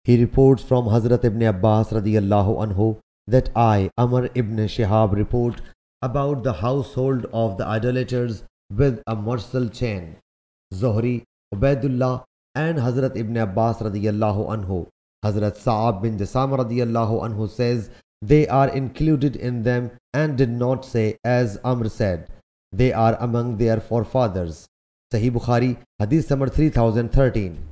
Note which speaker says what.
Speaker 1: He reports from Hazrat ibn Abbas radiyallahu anhu that I, Amr ibn Shihab, report about the household of the idolaters with a mursal chain. Zuhri, Ubaidullah and Hazrat ibn Abbas radiyallahu anhu. Hazrat Sa'ab bin Jasam radiyallahu anhu says they are included in them and did not say as Amr said. They are among their forefathers. Sahih Bukhari, Hadith number 3013.